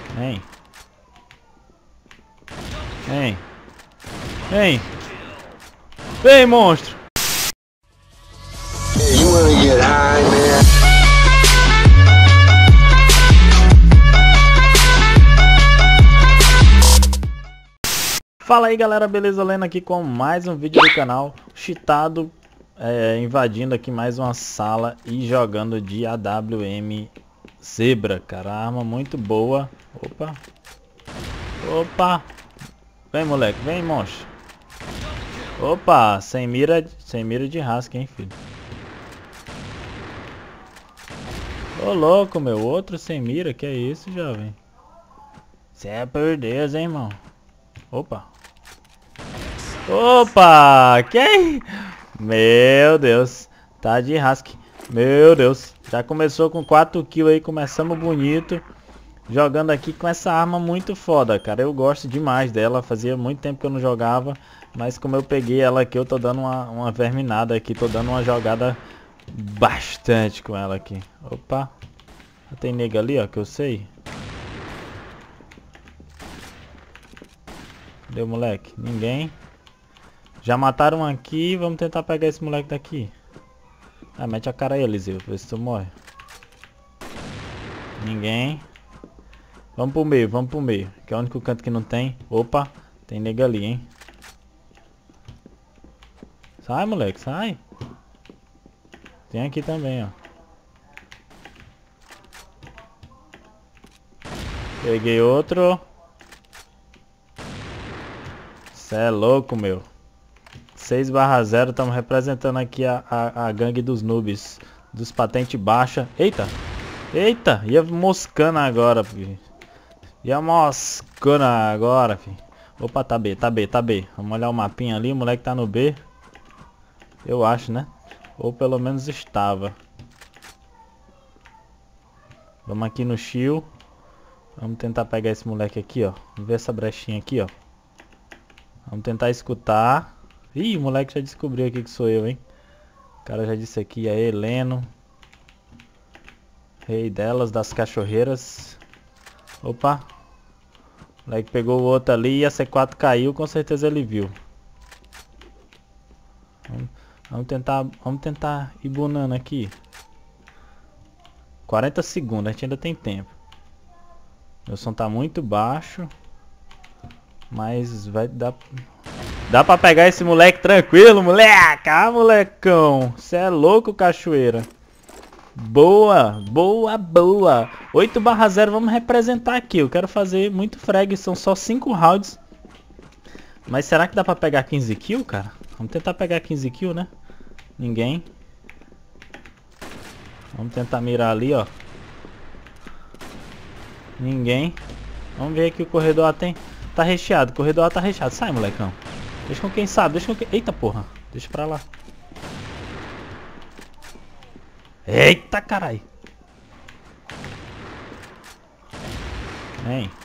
Vem. Vem. Vem. Vem, monstro. You wanna get high, man? Fala aí galera, beleza? Lena aqui com mais um vídeo do canal. Cheatado invadindo aqui mais uma sala e jogando de AWM Zebra, cara, arma muito boa. Opa. Opa. Vem, moleque, vem, monstro. Opa, sem mira de rasca, hein, filho. Ô louco, meu, outro sem mira, que é isso, jovem? Cê é por Deus, hein, irmão. Opa. Opa, quem? Meu Deus, tá de rasque. Meu Deus, já começou com 4 kills aí, começamos bonito. Jogando aqui com essa arma muito foda, cara. Eu gosto demais dela, fazia muito tempo que eu não jogava. Mas como eu peguei ela aqui, eu tô dando uma verminada aqui. Tô dando uma jogada bastante com ela aqui. Opa, tem nega ali, ó, que eu sei. Cadê o moleque? Ninguém. Já mataram um aqui, vamos tentar pegar esse moleque daqui. Ah, mete a cara aí, Eliseu, pra ver se tu morre. Ninguém. Vamos pro meio, que é o único canto que não tem. Opa, tem nega ali, hein. Sai, moleque, sai. Tem aqui também, ó. Peguei outro. Cê é louco, meu. 6/0, estamos representando aqui a gangue dos noobs. Dos patente baixa. Eita! Eita! Ia moscando agora, filho. Ia moscando agora, filho. Opa, tá B. Vamos olhar o mapinha ali, o moleque tá no B. Eu acho, né? Ou pelo menos estava. Vamos aqui no shield. Vamos tentar pegar esse moleque aqui, ó. Vamos ver essa brechinha aqui, ó. Vamos tentar escutar. Ih, o moleque já descobriu aqui que sou eu, hein? O cara já disse aqui, é Heleno. Rei delas, das cachorreiras. Opa. O moleque pegou o outro ali e a C4 caiu, com certeza ele viu. Vamos tentar ir bunando aqui. 40 segundos, a gente ainda tem tempo. Meu som tá muito baixo. Mas vai dar... Dá pra pegar esse moleque tranquilo, moleque. Ah, molecão. Cê é louco, cachoeira. Boa, boa, boa. 8/0, vamos representar aqui. Eu quero fazer muito frag, são só 5 rounds. Mas será que dá pra pegar 15 kills, cara? Vamos tentar pegar 15 kills, né? Ninguém. Vamos tentar mirar ali, ó. Ninguém. Vamos ver aqui o corredor A tem... Tá recheado, o corredor A tá recheado. Sai, molecão. Deixa com quem sabe, deixa com quem... Eita, porra. Deixa pra lá. Eita, carai. Vem.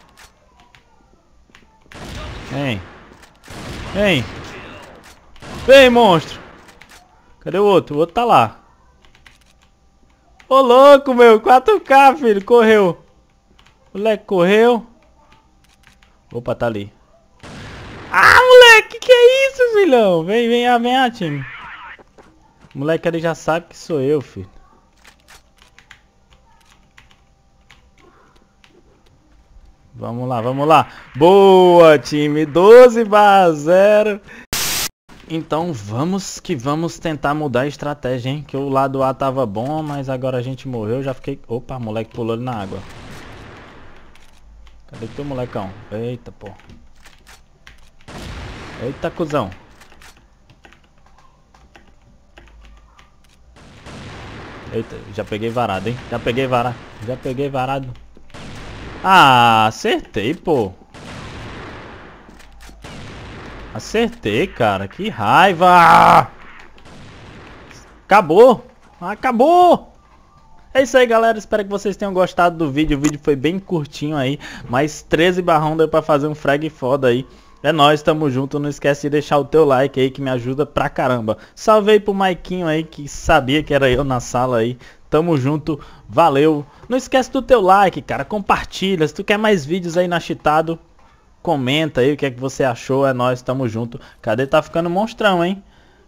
Vem. Vem. Vem, monstro. Cadê o outro? O outro tá lá. Ô, louco, meu. 4K, filho. Correu. O moleque correu. Opa, tá ali. Ah, moleque. Que é isso, filhão? Vem, time. O moleque ali já sabe que sou eu, filho. Vamos lá. Boa, time. 12/0. Então vamos que vamos tentar mudar a estratégia, hein? Que o lado A tava bom, mas agora a gente morreu. Já fiquei... Opa, moleque pulou ali na água. Cadê teu molecão? Eita, pô. Eita, cuzão. Eita, já peguei varado, hein? Já peguei varado. Ah, acertei, pô. Acertei, cara. Que raiva. Acabou. Acabou. É isso aí, galera. Espero que vocês tenham gostado do vídeo. O vídeo foi bem curtinho aí. Mas 13/1 deu pra fazer um frag foda aí. É nóis, tamo junto. Não esquece de deixar o teu like aí que me ajuda pra caramba. Salve aí pro Maiquinho aí que sabia que era eu na sala aí. Tamo junto, valeu. Não esquece do teu like, cara. Compartilha. Se tu quer mais vídeos aí na Cheatado, comenta aí o que é que você achou. É nóis, tamo junto. Cadê? Tá ficando monstrão, hein?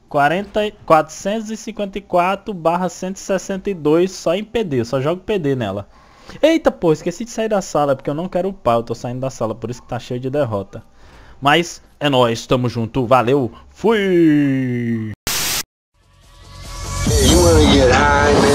454/162 só em PD. Eu só jogo PD nela. Eita, pô, esqueci de sair da sala, porque eu não quero upar, eu tô saindo da sala, por isso que tá cheio de derrota. Mas é nóis, tamo junto, valeu, fui! You wanna get high, man?